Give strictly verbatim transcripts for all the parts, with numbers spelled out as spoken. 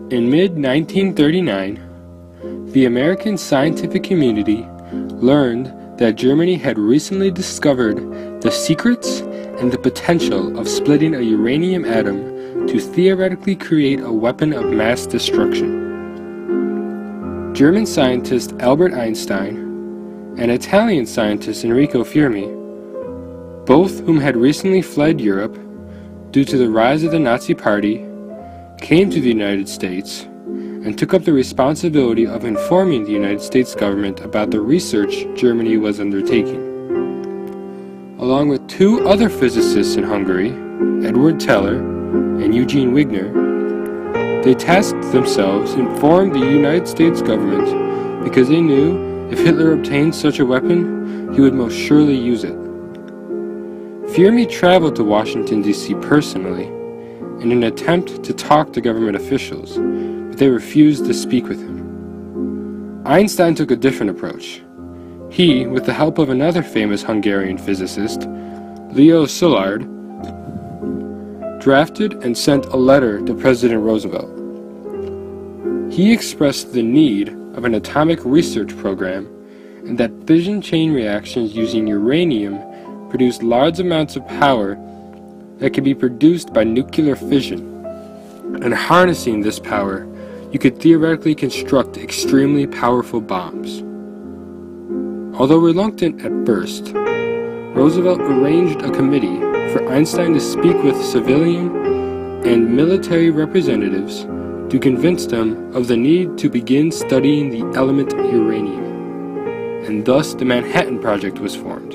In mid nineteen thirty-nine, the American scientific community learned that Germany had recently discovered the secrets and the potential of splitting a uranium atom to theoretically create a weapon of mass destruction. German scientist Albert Einstein and Italian scientist Enrico Fermi, both whom had recently fled Europe due to the rise of the Nazi Party, came to the United States and took up the responsibility of informing the United States government about the research Germany was undertaking. Along with two other physicists in Hungary, Edward Teller and Eugene Wigner, they tasked themselves to inform the United States government because they knew if Hitler obtained such a weapon, he would most surely use it. Fermi traveled to Washington, D C personally in an attempt to talk to government officials, but they refused to speak with him. Einstein took a different approach. He, with the help of another famous Hungarian physicist, Leo Szilard, drafted and sent a letter to President Roosevelt. He expressed the need of an atomic research program and that fission chain reactions using uranium produce large amounts of power that can be produced by nuclear fission. And harnessing this power, you could theoretically construct extremely powerful bombs. Although reluctant at first, Roosevelt arranged a committee for Einstein to speak with civilian and military representatives to convince them of the need to begin studying the element uranium, and thus the Manhattan Project was formed.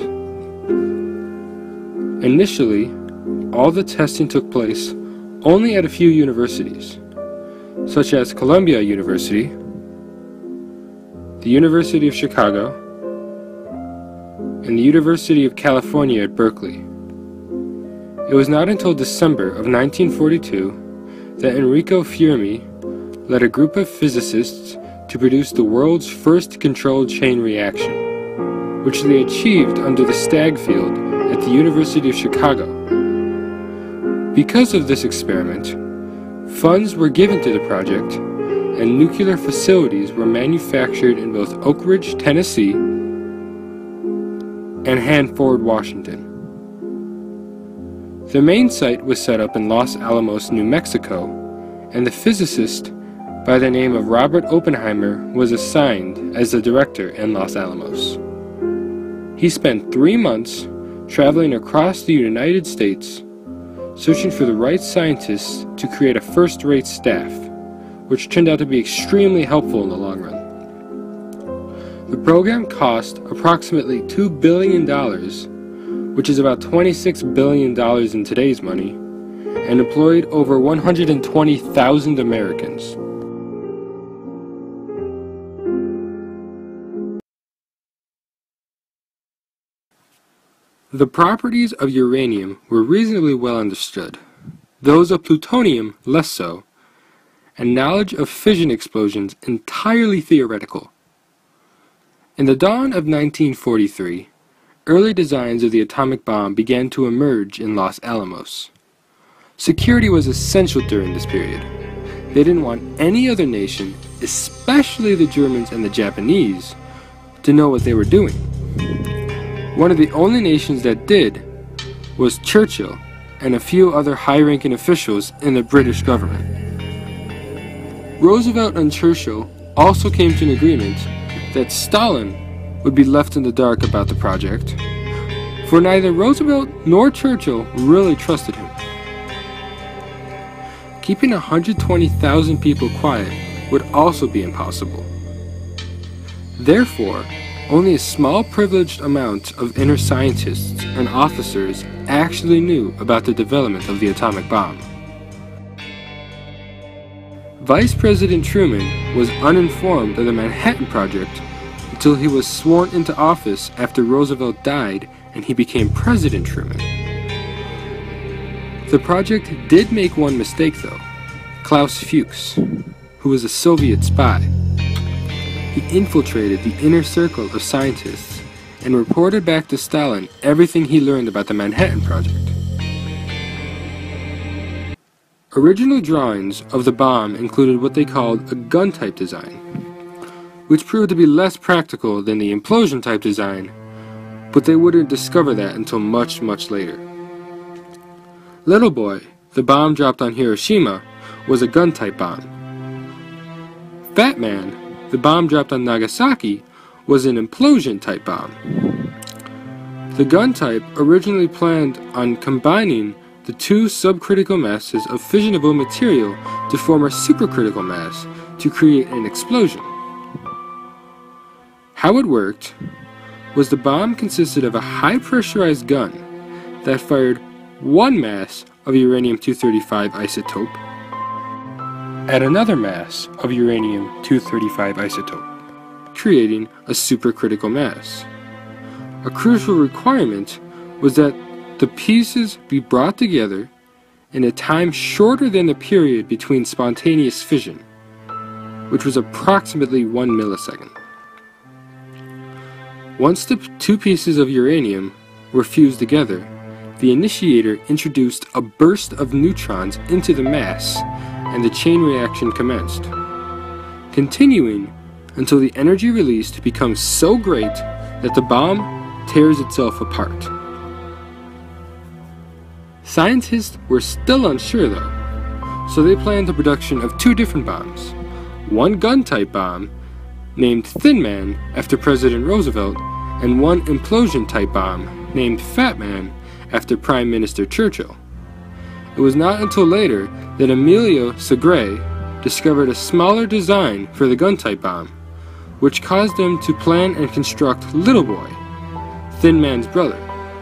Initially, all the testing took place only at a few universities, such as Columbia University, the University of Chicago, and the University of California at Berkeley. It was not until December of nineteen forty-two that Enrico Fermi led a group of physicists to produce the world's first controlled chain reaction, which they achieved under the Stagg Field at the University of Chicago. Because of this experiment, funds were given to the project, and nuclear facilities were manufactured in both Oak Ridge, Tennessee, and Hanford, Washington. The main site was set up in Los Alamos, New Mexico, and the physicist by the name of Robert Oppenheimer was assigned as the director in Los Alamos. He spent three months traveling across the United States, searching for the right scientists to create a first-rate staff, which turned out to be extremely helpful in the long run. The program cost approximately two billion dollars, which is about twenty-six billion dollars in today's money, and employed over one hundred twenty thousand Americans. The properties of uranium were reasonably well understood, those of plutonium less so, and knowledge of fission explosions entirely theoretical. In the dawn of nineteen forty-three, early designs of the atomic bomb began to emerge in Los Alamos. Security was essential during this period. They didn't want any other nation, especially the Germans and the Japanese, to know what they were doing. One of the only nations that did was Churchill and a few other high-ranking officials in the British government. Roosevelt and Churchill also came to an agreement that Stalin would be left in the dark about the project, for neither Roosevelt nor Churchill really trusted him. Keeping one hundred twenty thousand people quiet would also be impossible. Therefore, only a small privileged amount of inner scientists and officers actually knew about the development of the atomic bomb. Vice President Truman was uninformed of the Manhattan Project until he was sworn into office after Roosevelt died and he became President Truman. The project did make one mistake though, Klaus Fuchs, who was a Soviet spy. He infiltrated the inner circle of scientists and reported back to Stalin everything he learned about the Manhattan Project. Original drawings of the bomb included what they called a gun-type design, which proved to be less practical than the implosion-type design, but they wouldn't discover that until much, much later. Little Boy, the bomb dropped on Hiroshima, was a gun-type bomb. Fat Man, the bomb dropped on Nagasaki, was an implosion-type bomb. The gun type originally planned on combining the two subcritical masses of fissionable material to form a supercritical mass to create an explosion. How it worked was the bomb consisted of a high-pressurized gun that fired one mass of uranium two thirty-five isotope at another mass of uranium two thirty-five isotope, creating a supercritical mass. A crucial requirement was that the pieces be brought together in a time shorter than the period between spontaneous fission, which was approximately one millisecond. Once the two pieces of uranium were fused together, the initiator introduced a burst of neutrons into the mass, and the chain reaction commenced, continuing until the energy released becomes so great that the bomb tears itself apart. Scientists were still unsure though, so they planned the production of two different bombs, one gun-type bomb named Thin Man after President Roosevelt, and one implosion-type bomb named Fat Man after Prime Minister Churchill. It was not until later that Emilio Segre discovered a smaller design for the gun-type bomb, which caused them to plan and construct Little Boy, Thin Man's brother.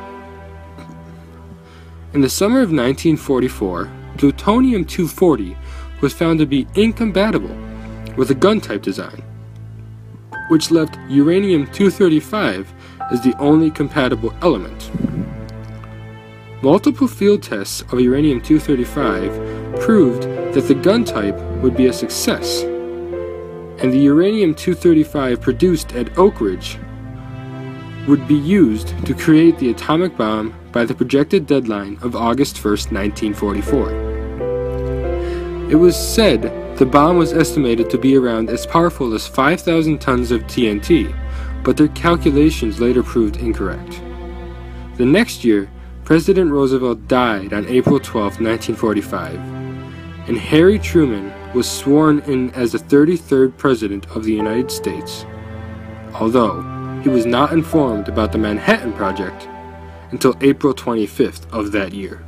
In the summer of nineteen forty-four, plutonium two forty was found to be incompatible with a gun-type design, which left uranium two thirty-five as the only compatible element. Multiple field tests of uranium two thirty-five proved that the gun type would be a success, and the uranium two thirty-five produced at Oak Ridge would be used to create the atomic bomb by the projected deadline of August first, nineteen forty-four. It was said the bomb was estimated to be around as powerful as five thousand tons of T N T, but their calculations later proved incorrect. The next year, President Roosevelt died on April twelfth, nineteen forty-five, and Harry Truman was sworn in as the thirty-third President of the United States, although he was not informed about the Manhattan Project until April twenty-fifth of that year.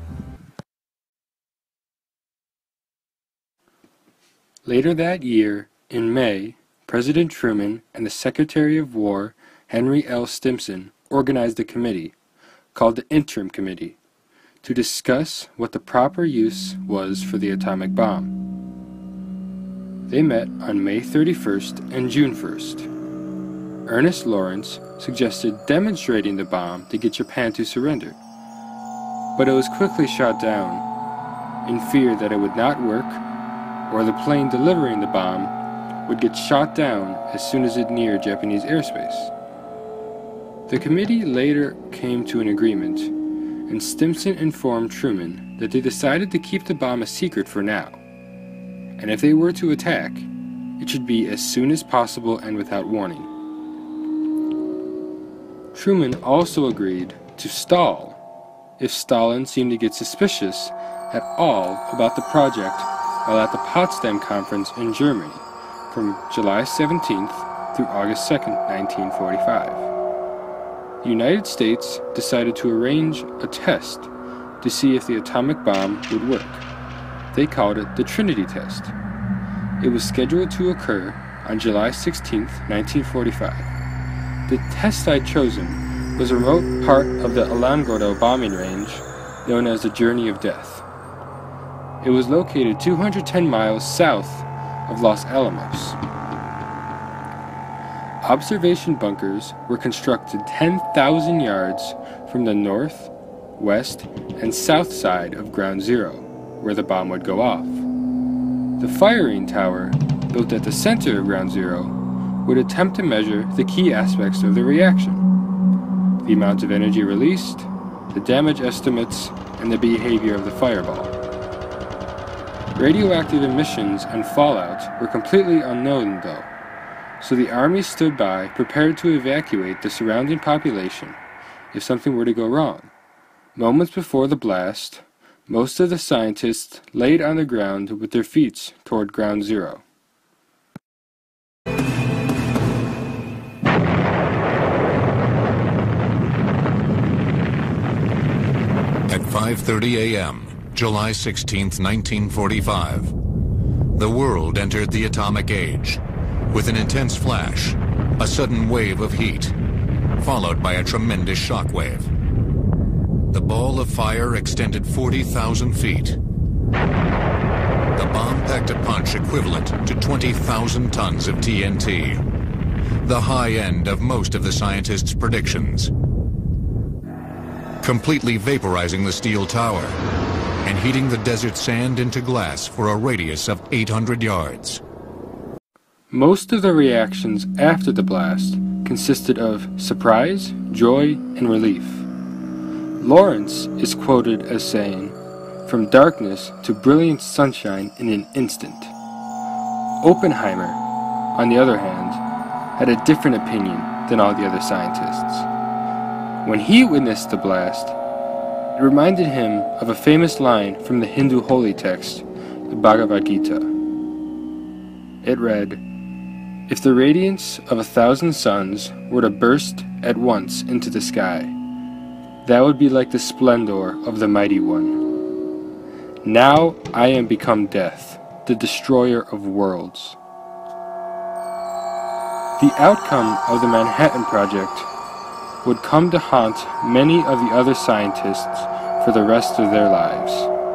Later that year, in May, President Truman and the Secretary of War, Henry L. Stimson, organized a committee, called the Interim Committee, to discuss what the proper use was for the atomic bomb. They met on May thirty-first and June first. Ernest Lawrence suggested demonstrating the bomb to get Japan to surrender, but it was quickly shot down in fear that it would not work or the plane delivering the bomb would get shot down as soon as it neared Japanese airspace. The committee later came to an agreement, and Stimson informed Truman that they decided to keep the bomb a secret for now, and if they were to attack, it should be as soon as possible and without warning. Truman also agreed to stall if Stalin seemed to get suspicious at all about the project while at the Potsdam Conference in Germany from July seventeenth through August second, nineteen forty-five. The United States decided to arrange a test to see if the atomic bomb would work. They called it the Trinity Test. It was scheduled to occur on July sixteenth, nineteen forty-five. The test site chosen was a remote part of the Alamogordo bombing range known as the Journey of Death. It was located two hundred ten miles south of Los Alamos. Observation bunkers were constructed ten thousand yards from the north, west, and south side of Ground Zero, where the bomb would go off. The firing tower, built at the center of Ground Zero, would attempt to measure the key aspects of the reaction: the amount of energy released, the damage estimates, and the behavior of the fireball. Radioactive emissions and fallout were completely unknown though, so the Army stood by prepared to evacuate the surrounding population if something were to go wrong. Moments before the blast, most of the scientists laid on the ground with their feet toward ground zero. At five thirty a m, July sixteenth, nineteen forty-five, the world entered the atomic age with an intense flash, a sudden wave of heat, followed by a tremendous shock wave. The ball of fire extended forty thousand feet. The bomb packed a punch equivalent to twenty thousand tons of T N T, the high end of most of the scientists' predictions, completely vaporizing the steel tower and heating the desert sand into glass for a radius of eight hundred yards. Most of the reactions after the blast consisted of surprise, joy, and relief. Lawrence is quoted as saying, "From darkness to brilliant sunshine in an instant." Oppenheimer, on the other hand, had a different opinion than all the other scientists. When he witnessed the blast, it reminded him of a famous line from the Hindu holy text, the Bhagavad Gita. It read, "If the radiance of a thousand suns were to burst at once into the sky, that would be like the splendor of the Mighty One. Now I am become death, the destroyer of worlds." The outcome of the Manhattan Project would come to haunt many of the other scientists for the rest of their lives.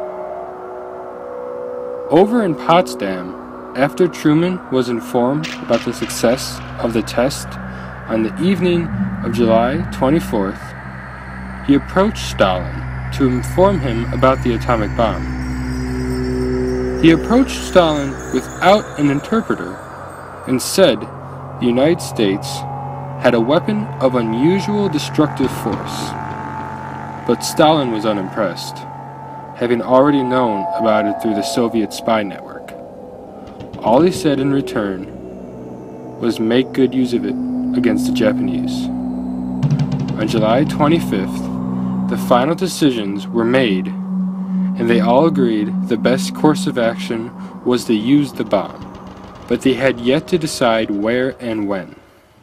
Over in Potsdam, after Truman was informed about the success of the test on the evening of July twenty-fourth, he approached Stalin to inform him about the atomic bomb. He approached Stalin without an interpreter and said the United States had a weapon of unusual destructive force. But Stalin was unimpressed, having already known about it through the Soviet spy network. All he said in return was make good use of it against the Japanese. On July twenty-fifth, the final decisions were made, and they all agreed the best course of action was to use the bomb, but they had yet to decide where and when.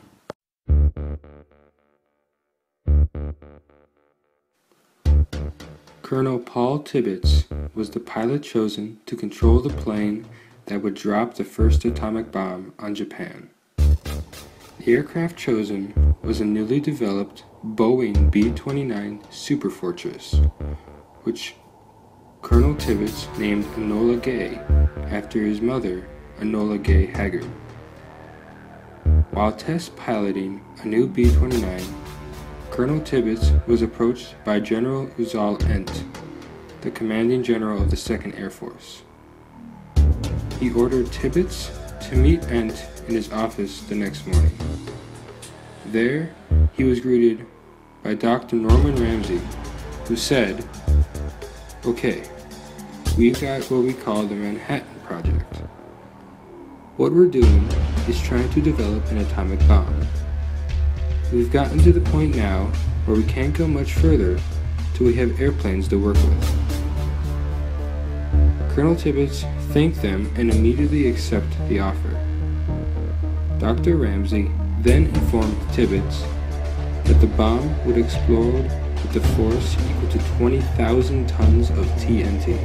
Colonel Paul Tibbets was the pilot chosen to control the plane that would drop the first atomic bomb on Japan. The aircraft chosen was a newly developed Boeing B twenty-nine Superfortress, which Colonel Tibbets named Enola Gay after his mother, Enola Gay Haggard. While test piloting a new B twenty-nine, Colonel Tibbets was approached by General Uzal Ent, the commanding general of the Second Air Force. He ordered Tibbets to meet Ent in his office the next morning. There, he was greeted by Doctor Norman Ramsey, who said, "Okay, we've got what we call the Manhattan Project. What we're doing is trying to develop an atomic bomb. We've gotten to the point now where we can't go much further till we have airplanes to work with." Colonel Tibbets thanked them and immediately accepted the offer. Doctor Ramsey then informed Tibbets that the bomb would explode with a force equal to twenty thousand tons of T N T.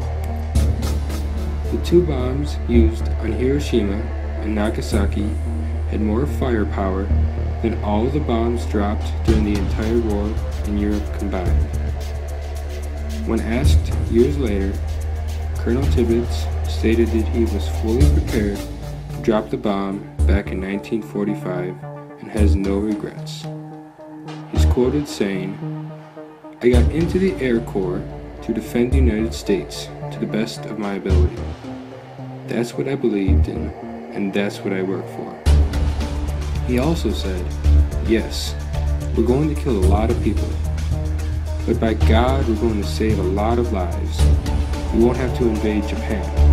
The two bombs used on Hiroshima and Nagasaki had more firepower than all of the bombs dropped during the entire war in Europe combined. When asked years later, Colonel Tibbets stated that he was fully prepared to drop the bomb back in nineteen forty-five and has no regrets. He's quoted saying, "I got into the Air Corps to defend the United States to the best of my ability. That's what I believed in, and that's what I work for." He also said, "Yes, we're going to kill a lot of people, but by God, we're going to save a lot of lives. We won't have to invade Japan."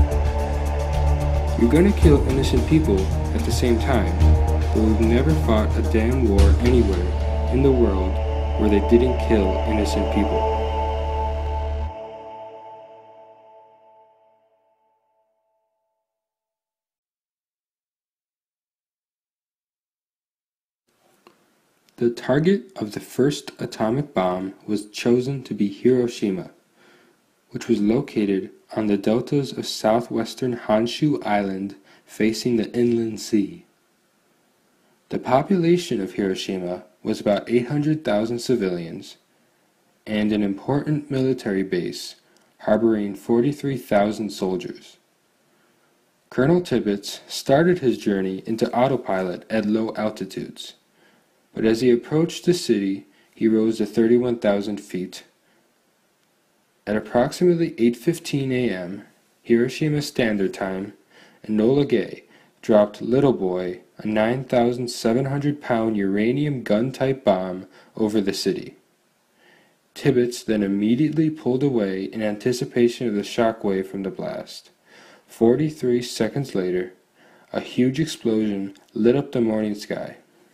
You're gonna kill innocent people at the same time, but we've never fought a damn war anywhere in the world where they didn't kill innocent people. The target of the first atomic bomb was chosen to be Hiroshima, which was located on the deltas of southwestern Honshu Island facing the inland sea. The population of Hiroshima was about eight hundred thousand civilians and an important military base harboring forty-three thousand soldiers. Colonel Tibbets started his journey into autopilot at low altitudes, but as he approached the city, he rose to thirty-one thousand feet. At approximately eight fifteen a m Hiroshima Standard Time, Enola Gay dropped Little Boy, a nine thousand seven hundred pound uranium gun-type bomb, over the city. Tibbets then immediately pulled away in anticipation of the shockwave from the blast. Forty-three seconds later, a huge explosion lit up the morning sky.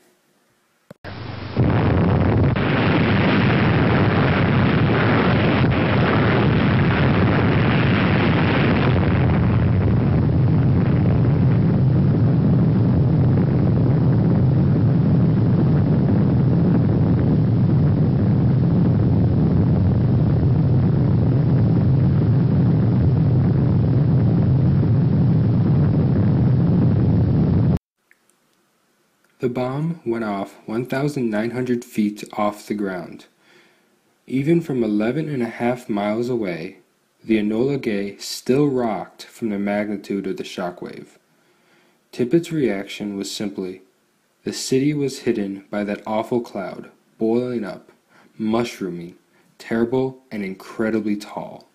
The bomb went off one thousand nine hundred feet off the ground. Even from eleven and a half miles away, the Enola Gay still rocked from the magnitude of the shockwave. Tibbets' reaction was simply, the city was hidden by that awful cloud, boiling up, mushrooming, terrible and incredibly tall.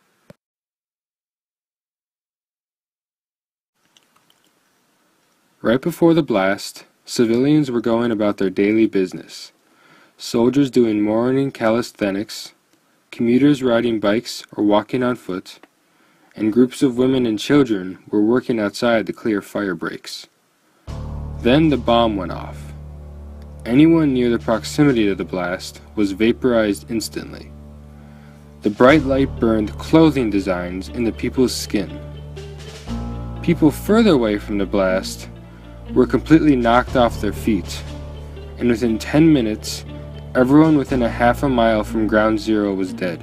Right before the blast, civilians were going about their daily business. Soldiers doing morning calisthenics, commuters riding bikes or walking on foot, and groups of women and children were working outside to clear fire breaks. Then the bomb went off. Anyone near the proximity of the blast was vaporized instantly. The bright light burned clothing designs into people's skin. People further away from the blast were completely knocked off their feet, and within ten minutes, everyone within a half a mile from ground zero was dead.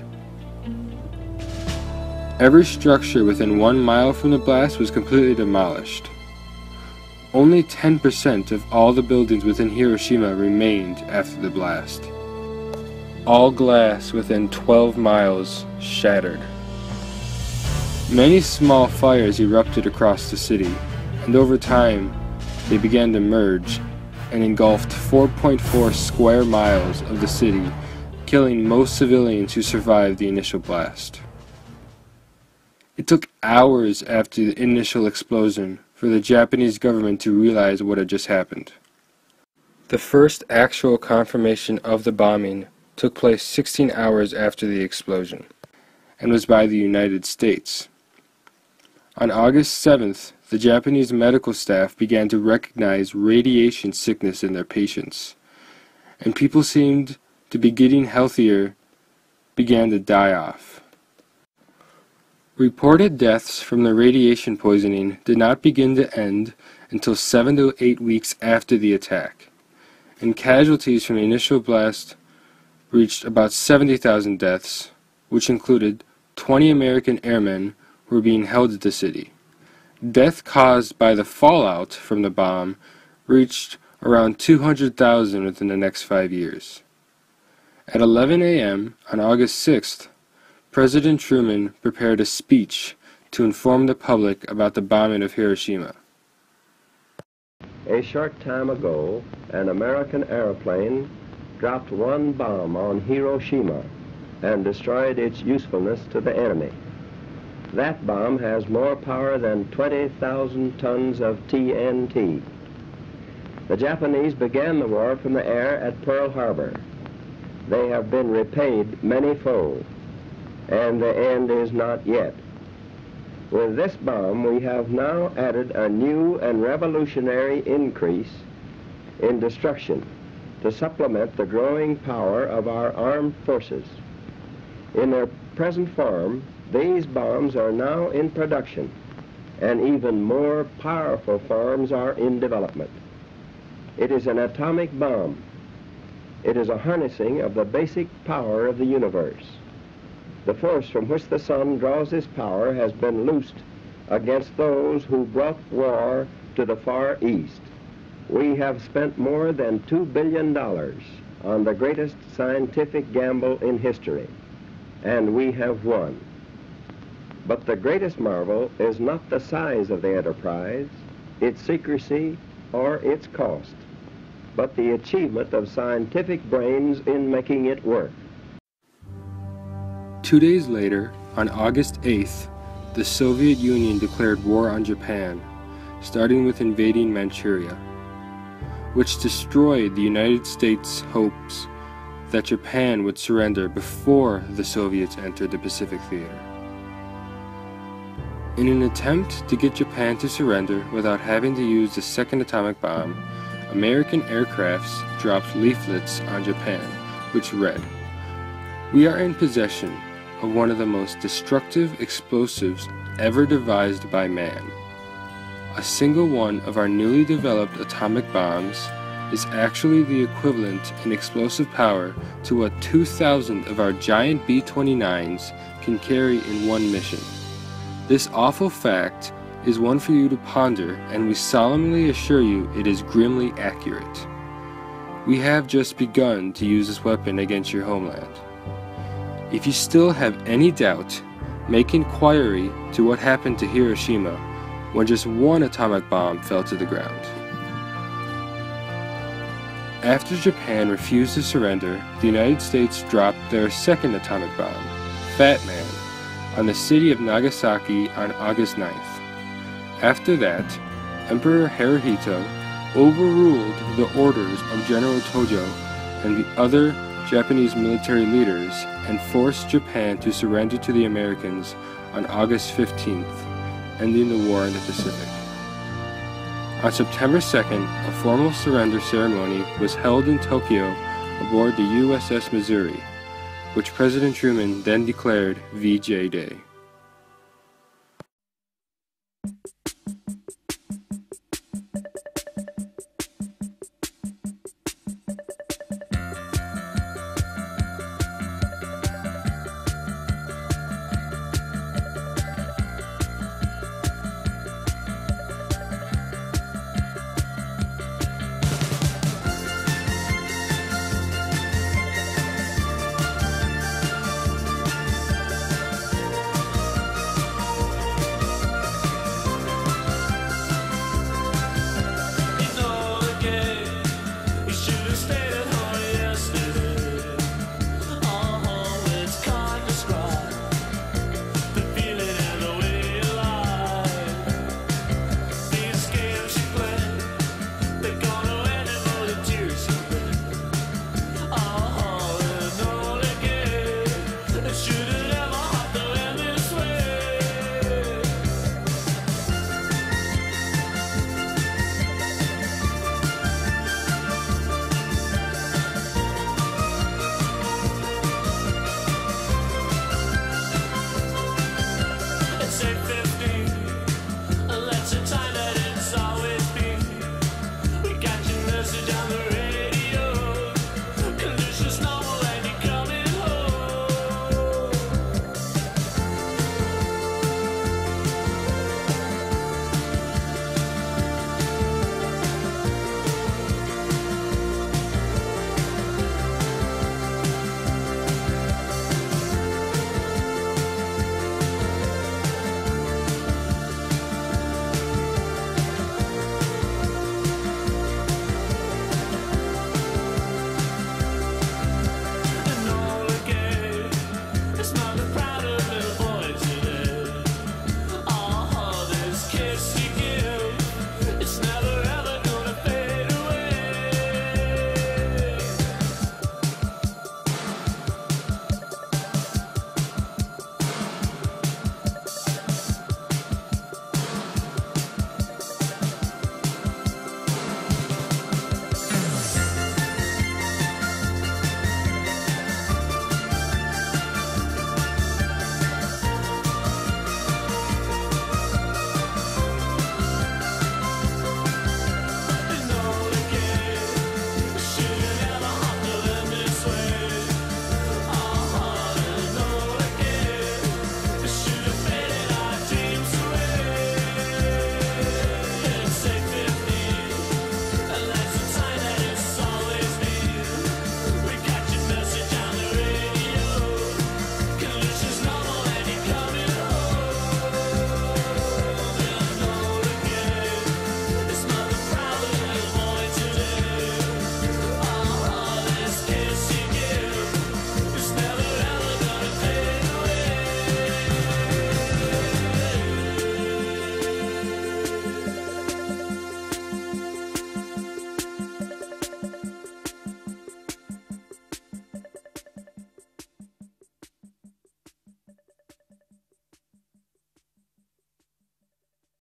Every structure within one mile from the blast was completely demolished. Only ten percent of all the buildings within Hiroshima remained after the blast. All glass within twelve miles shattered. Many small fires erupted across the city, and over time, they began to merge and engulfed four point four square miles of the city, killing most civilians who survived the initial blast. It took hours after the initial explosion for the Japanese government to realize what had just happened. The first actual confirmation of the bombing took place sixteen hours after the explosion, and was by the United States. On August seventh, the Japanese medical staff began to recognize radiation sickness in their patients, and people seemed to be getting healthier, began to die off. Reported deaths from the radiation poisoning did not begin to end until seven to eight weeks after the attack, and casualties from the initial blast reached about seventy thousand deaths, which included twenty American airmen who were being held at the city. Death caused by the fallout from the bomb reached around two hundred thousand within the next five years. At eleven a m on August sixth, President Truman prepared a speech to inform the public about the bombing of Hiroshima. A short time ago, an American airplane dropped one bomb on Hiroshima and destroyed its usefulness to the enemy. That bomb has more power than twenty thousand tons of T N T. The Japanese began the war from the air at Pearl Harbor. They have been repaid many-fold, and the end is not yet. With this bomb, we have now added a new and revolutionary increase in destruction to supplement the growing power of our armed forces. In their present form, these bombs are now in production, and even more powerful forms are in development. It is an atomic bomb. It is a harnessing of the basic power of the universe. The force from which the sun draws its power has been loosed against those who brought war to the Far East. We have spent more than two billion dollars on the greatest scientific gamble in history, and we have won. But the greatest marvel is not the size of the enterprise, its secrecy, or its cost, but the achievement of scientific brains in making it work. Two days later, on August eighth, the Soviet Union declared war on Japan, starting with invading Manchuria, which destroyed the United States' hopes that Japan would surrender before the Soviets entered the Pacific Theater. In an attempt to get Japan to surrender without having to use the second atomic bomb, American aircrafts dropped leaflets on Japan, which read, "We are in possession of one of the most destructive explosives ever devised by man. A single one of our newly developed atomic bombs is actually the equivalent in explosive power to what two thousand of our giant B twenty-nines can carry in one mission. This awful fact is one for you to ponder, and we solemnly assure you it is grimly accurate. We have just begun to use this weapon against your homeland. If you still have any doubt, make inquiry to what happened to Hiroshima when just one atomic bomb fell to the ground." After Japan refused to surrender, the United States dropped their second atomic bomb, Fat Man, on the city of Nagasaki on August ninth. After that, Emperor Hirohito overruled the orders of General Tojo and the other Japanese military leaders and forced Japan to surrender to the Americans on August fifteenth, ending the war in the Pacific. On September second, a formal surrender ceremony was held in Tokyo aboard the U S S Missouri, which President Truman then declared V J Day.